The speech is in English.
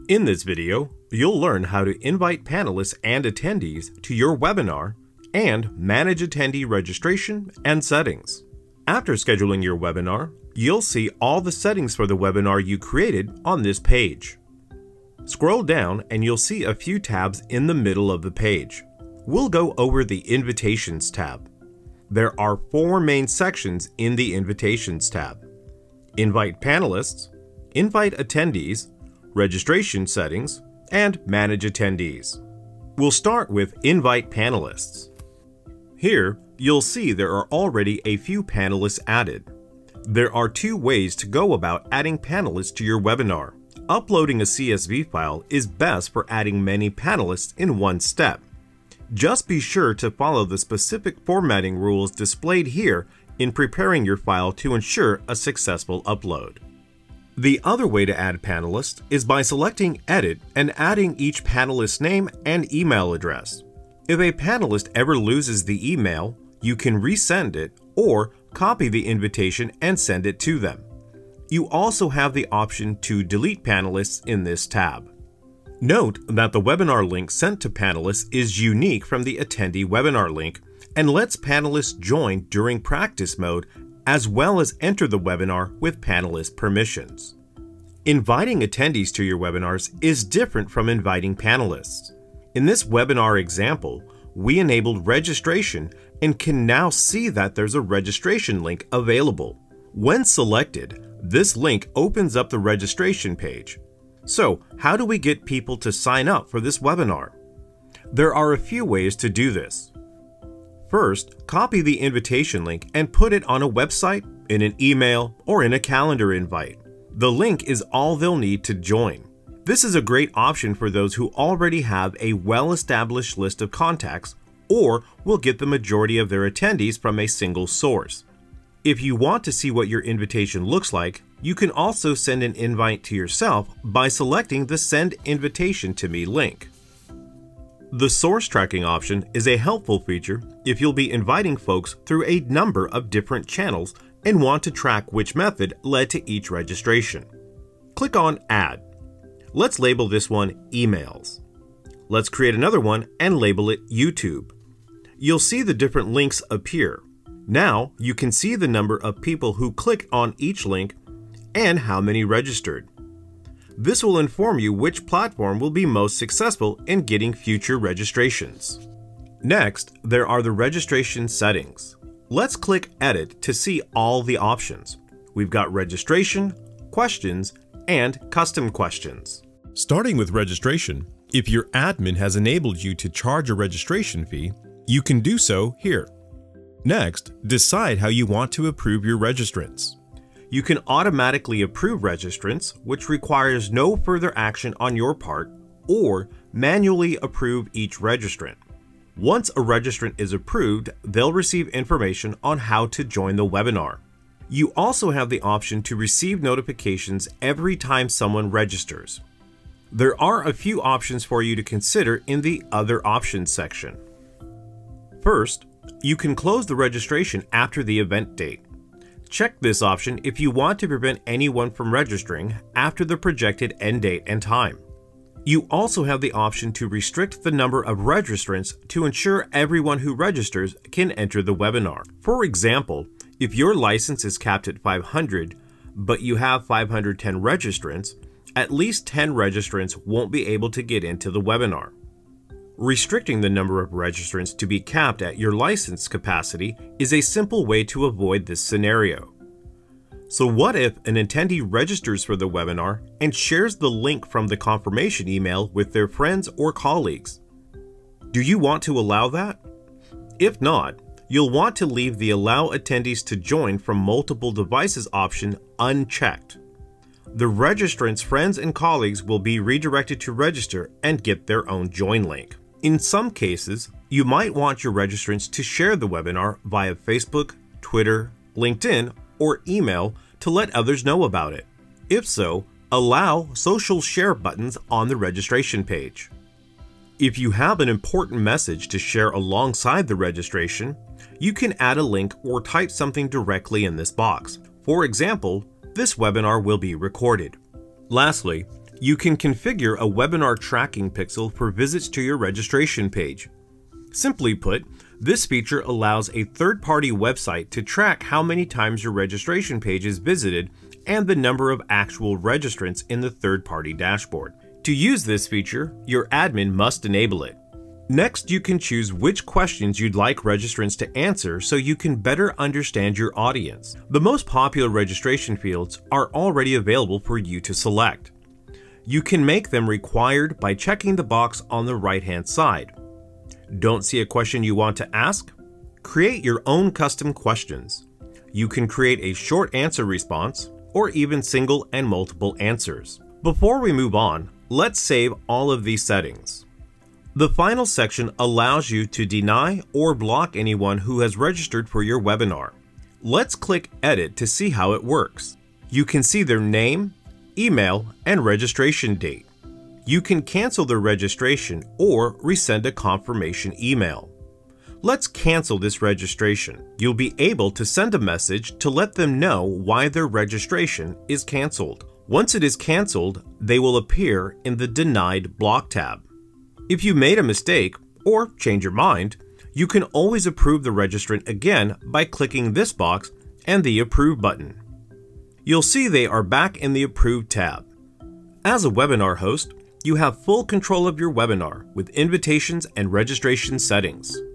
In this video, you'll learn how to invite panelists and attendees to your webinar and manage attendee registration and settings. After scheduling your webinar, you'll see all the settings for the webinar you created on this page. Scroll down and you'll see a few tabs in the middle of the page. We'll go over the Invitations tab. There are 4 main sections in the Invitations tab: Invite Panelists, Invite Attendees, Registration Settings, and Manage Attendees. We'll start with Invite Panelists. Here, you'll see there are already a few panelists added. There are 2 ways to go about adding panelists to your webinar. Uploading a CSV file is best for adding many panelists in one step. Just be sure to follow the specific formatting rules displayed here in preparing your file to ensure a successful upload. The other way to add panelists is by selecting Edit and adding each panelist's name and email address. If a panelist ever loses the email, you can resend it or copy the invitation and send it to them. You also have the option to delete panelists in this tab. Note that the webinar link sent to panelists is unique from the attendee webinar link and lets panelists join during practice mode as well as enter the webinar with panelist permissions. Inviting attendees to your webinars is different from inviting panelists. In this webinar example, we enabled registration and can now see that there's a registration link available. When selected, this link opens up the registration page. So, how do we get people to sign up for this webinar? There are a few ways to do this. First, copy the invitation link and put it on a website, in an email, or in a calendar invite. The link is all they'll need to join. This is a great option for those who already have a well-established list of contacts or will get the majority of their attendees from a single source. If you want to see what your invitation looks like, you can also send an invite to yourself by selecting the Send Invitation to Me link. The source tracking option is a helpful feature if you'll be inviting folks through a number of different channels and want to track which method led to each registration. Click on Add. Let's label this one Emails. Let's create another one and label it YouTube. You'll see the different links appear. Now you can see the number of people who clicked on each link and how many registered. This will inform you which platform will be most successful in getting future registrations. Next, there are the registration settings. Let's click Edit to see all the options. We've got registration, questions, and custom questions. Starting with registration, if your admin has enabled you to charge a registration fee, you can do so here. Next, decide how you want to approve your registrants. You can automatically approve registrants, which requires no further action on your part, or manually approve each registrant. Once a registrant is approved, they'll receive information on how to join the webinar. You also have the option to receive notifications every time someone registers. There are a few options for you to consider in the Other Options section. First, you can close the registration after the event date. Check this option if you want to prevent anyone from registering after the projected end date and time. You also have the option to restrict the number of registrants to ensure everyone who registers can enter the webinar. For example, if your license is capped at 500, but you have 510 registrants, at least 10 registrants won't be able to get into the webinar. Restricting the number of registrants to be capped at your license capacity is a simple way to avoid this scenario. So what if an attendee registers for the webinar and shares the link from the confirmation email with their friends or colleagues? Do you want to allow that? If not, you'll want to leave the Allow Attendees to Join from Multiple Devices option unchecked. The registrant's friends and colleagues will be redirected to register and get their own join link. In some cases, you might want your registrants to share the webinar via Facebook, Twitter, LinkedIn, or email to let others know about it. If so, allow social share buttons on the registration page. If you have an important message to share alongside the registration, you can add a link or type something directly in this box. For example, this webinar will be recorded. Lastly, You can configure a webinar tracking pixel for visits to your registration page. Simply put, this feature allows a third-party website to track how many times your registration page is visited and the number of actual registrants in the third-party dashboard. To use this feature, your admin must enable it. Next, you can choose which questions you'd like registrants to answer so you can better understand your audience. The most popular registration fields are already available for you to select. You can make them required by checking the box on the right-hand side. Don't see a question you want to ask? Create your own custom questions. You can create a short answer response or even single and multiple answers. Before we move on, let's save all of these settings. The final section allows you to deny or block anyone who has registered for your webinar. Let's click Edit to see how it works. You can see their name, email, and registration date. You can cancel their registration or resend a confirmation email. Let's cancel this registration. You'll be able to send a message to let them know why their registration is canceled. Once it is canceled, they will appear in the Denied Block tab. If you made a mistake or change your mind, you can always approve the registrant again by clicking this box and the Approve button. You'll see they are back in the Approve tab. As a webinar host, you have full control of your webinar with invitations and registration settings.